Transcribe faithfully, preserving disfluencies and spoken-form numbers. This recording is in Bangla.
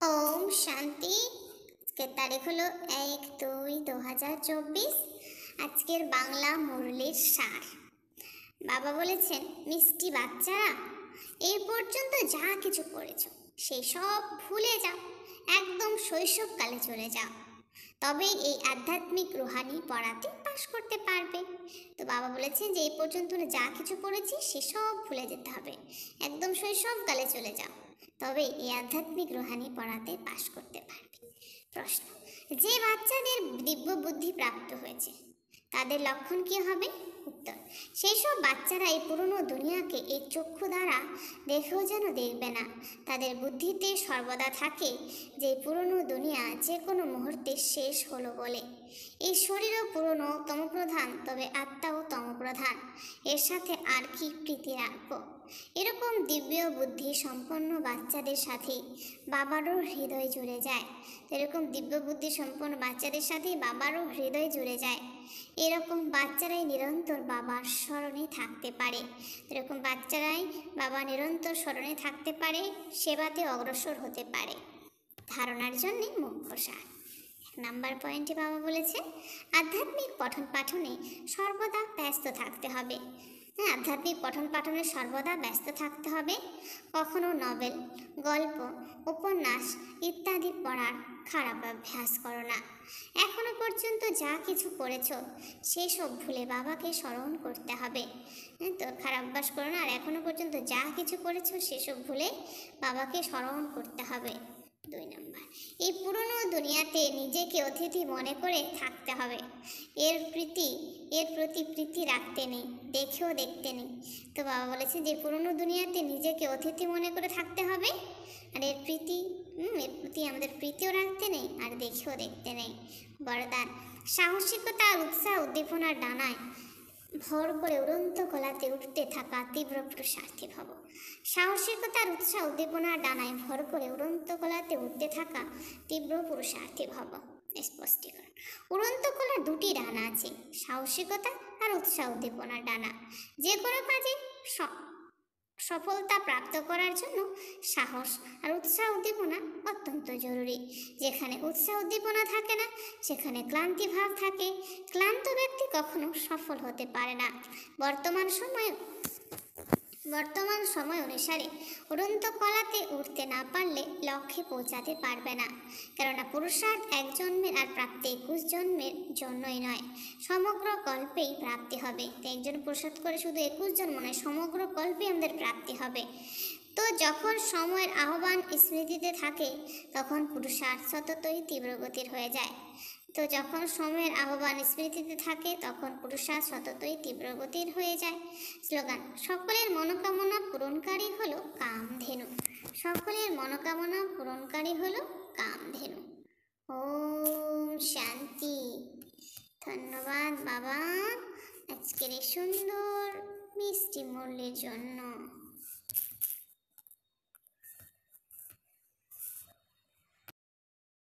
ওম শান্তি। আজকের তারিখ হলো এক দুই দু হাজার চব্বিশ। আজকের বাংলা মুরলির সার। বাবা বলেছেন, মিষ্টি বাচ্চারা, এই পর্যন্ত যা কিছু করেছ সেই সব ভুলে যাও, একদম শৈশবকালে চলে যাও, তবে এই আধ্যাত্মিক রুহানি পড়াতে পাশ করতে পারবে। তো বাবা বলেছেন যে এই পর্যন্ত যা কিছু পড়েছি সেসব ভুলে যেতে হবে, একদম শৈশবকালে চলে যাও, তবে এই আধ্যাত্মিক রুহানি পড়াতে পাশ করতে পারবে। প্রশ্ন, যে বাচ্চাদের দিব্য বুদ্ধি প্রাপ্ত হয়েছে তাদের লক্ষণ কি হবে? উত্তর, সেই সব বাচ্চারা এই পুরনো দুনিয়াকে এই চক্ষু দ্বারা দেখেও যেন দেখবে না। তাদের বুদ্ধিতে সর্বদা থাকে যে পুরনো দুনিয়া যে কোনো মুহূর্তে শেষ হলো বলে। এই শরীরও পুরনো তমপ্রধান, তবে আত্মাও তমপ্রধান, এর সাথে আর কি প্রীতি রাখবো? এরকম দিব্য বুদ্ধি সম্পন্ন বাচ্চাদের সাথে বাবারও হৃদয় জুড়ে যায়। এরকম দিব্য বুদ্ধি সম্পন্ন বাচ্চাদের সাথে বাবারও হৃদয় জুড়ে যায়। এরকম বাচ্চারাই নিরন্তর বাবার স্মরণে থাকতে পারে। এরকম বাচ্চারাই বাবা নিরন্তর স্মরণে থাকতে পারে, সেবাতে অগ্রসর হতে পারে। ধারণার জন্যে মুখ্য সার। এক নাম্বার পয়েন্টে বাবা বলেছে, আধ্যাত্মিক পঠন পাঠনে সর্বদা ব্যস্ত থাকতে হবে। হ্যাঁ, আধ্যাত্মিক পঠন পাঠনে সর্বদা ব্যস্ত থাকতে হবে। কখনো নভেল, গল্প, উপন্যাস ইত্যাদি পড়ার খারাপ অভ্যাস করো না। এখনো পর্যন্ত যা কিছু করেছ সেসব ভুলে বাবাকে স্মরণ করতে হবে। তো খারাপ অভ্যাস করো না, আর এখনো পর্যন্ত যা কিছু করেছ সেসব ভুলে বাবাকে স্মরণ করতে হবে। দুই নম্বর, এই পুরনো দুনিয়াতে নিজেকে অতিথি মনে করে থাকতে হবে। এর প্রীতি এর প্রতি প্রীতি রাখতে নেই, দেখেও দেখতে নেই। তো বাবা বলেছে যে পুরনো দুনিয়াতে নিজেকে অতিথি মনে করে থাকতে হবে, আর এর প্রীতি হুম এর প্রতি আমাদের প্রীতিও রাখতে নেই, আর দেখেও দেখতে নেই। বরদান, সাহসিকতা আর উৎসাহ উদ্দীপনার ডানায় ভর করে উড়ন্ত গলাতে উঠতে থাকা তীব্র পুরুষার্থী ভব। সাহসিকতার উৎসাহ উদ্দীপনার ডানায় ভর করে উড়ন্ত গলাতে উঠতে থাকা তীব্র পুরুষার্থী ভব। স্পষ্টীকরণ, উড়ন্ত গলার দুটি ডানা আছে, সাহসিকতা আর উৎসাহ উদ্দীপনার ডানা। যে কোনো কাজে সফলতা প্রাপ্ত করার জন্য সাহস আর উৎসাহ উদ্দীপনা অত্যন্ত জরুরি। যেখানে উৎসাহ উদ্দীপনা থাকে না সেখানে ক্লান্তি ভাব থাকে। ক্লান্ত ব্যক্তি কখনো সফল হতে পারে না। বর্তমান সময়ে বর্তমান সময় অনুসারে উড়ন্ত কলাতে উঠতে না পারলে লক্ষ্যে পৌঁছাতে পারবে না। কেননা পুরুষার্থ এক জন্মের আর প্রাপ্তি একুশ জন্মের জন্যই নয়, সমগ্র কল্পেই প্রাপ্তি হবে। তো একজন পুরুষার্থ করে শুধু একুশ জন্ম নয়, সমগ্র কল্পে আমাদের প্রাপ্তি হবে। তো যখন সময়ের আহ্বান স্মৃতিতে থাকে তখন পুরুষার্থ সততই তীব্রগতির হয়ে যায়। তো যখন সময়ের আহ্বান স্মৃতিতে থাকে তখন পুরুষার্থ সততই তীব্রগতির হয়ে যায়। স্লোগান, সকলের মনোকামনা পূরণকারী হলো কামধেনু। সকলের মনোকামনা পূরণকারী হলো কামধেনু। ওম শান্তি। ধন্যবাদ বাবা আজকের এই সুন্দর মিষ্টি মুরলির জন্য।